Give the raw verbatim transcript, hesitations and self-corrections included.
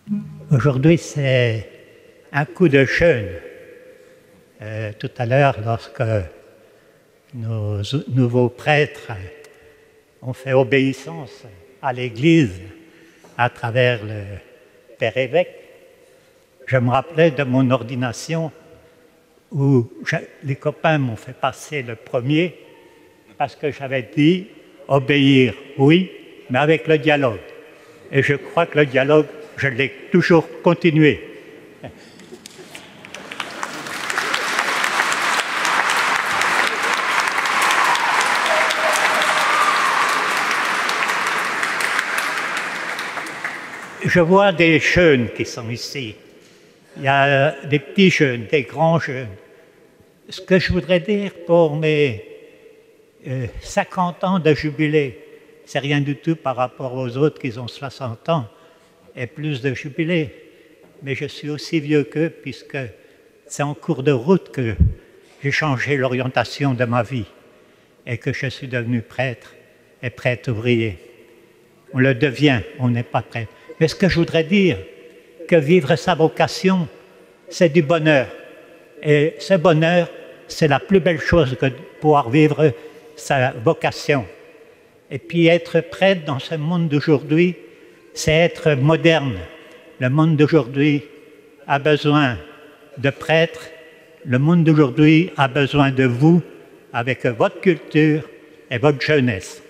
Aujourd'hui, c'est un coup de jeûne. Euh, tout à l'heure, lorsque nos nouveaux prêtres ont fait obéissance à l'Église à travers le Père évêque, je me rappelais de mon ordination où je, les copains m'ont fait passer le premier parce que j'avais dit obéir, oui, mais avec le dialogue. Et je crois que le dialogue, je l'ai toujours continué. Je vois des jeunes qui sont ici. Il y a des petits jeunes, des grands jeunes. Ce que je voudrais dire pour mes euh, cinquante ans de jubilé, c'est rien du tout par rapport aux autres qui ont soixante ans et plus de jubilé. Mais je suis aussi vieux qu'eux puisque c'est en cours de route que j'ai changé l'orientation de ma vie et que je suis devenu prêtre et prêtre ouvrier. On le devient, on n'est pas prêtre. Mais ce que je voudrais dire, que vivre sa vocation, c'est du bonheur. Et ce bonheur, c'est la plus belle chose que de pouvoir vivre sa vocation. Et puis être prêtre dans ce monde d'aujourd'hui, c'est être moderne. Le monde d'aujourd'hui a besoin de prêtres. Le monde d'aujourd'hui a besoin de vous, avec votre culture et votre jeunesse.